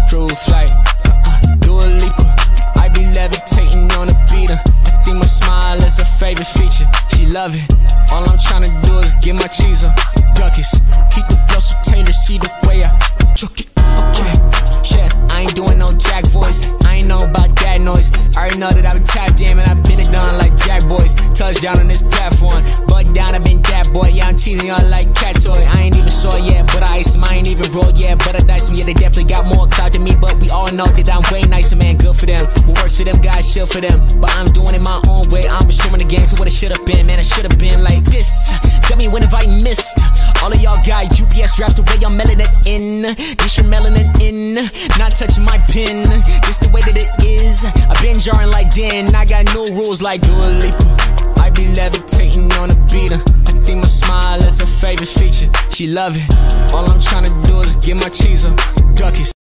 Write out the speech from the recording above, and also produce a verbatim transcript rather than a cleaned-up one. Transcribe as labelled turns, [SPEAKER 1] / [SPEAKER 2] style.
[SPEAKER 1] cruise flight. Uh-uh, do a Lipa. I be levitating on a beater. I think my smile is her favorite feature. She love it. All I'm tryna do is get my cheese up. Duckies, keep the flow so Taylor see the way I choke it. Okay, yeah, I ain't doing no jack voice. I ain't know about that noise. I already know that I've been tapped in and I've been it done like Jack Boys. Touchdown on this platform, but down I've been that boy. Yeah, I'm teasing y'all like cat toy. I ain't even saw yet, but I ice them. I ain't even rolled yet, but I dice them. Yeah, they definitely got more clout than me, but we all know that I'm way nicer, man. Good for them. What works for them guys, shit for them. But I'm doing it my own way. I'm assuming the game to what it should have been, man. I should have been like this. Tell me when have I missed? All of y'all got U P S straps the way y'all mailing it in. This your melanin in, not touching my pin. This the way that it is. I've been jarring like Den. I got new rules like do a Lipa. I be levitating on a beater. I think my smile is her favorite feature. She love it. All I'm tryna do is get my cheese up. Duckies.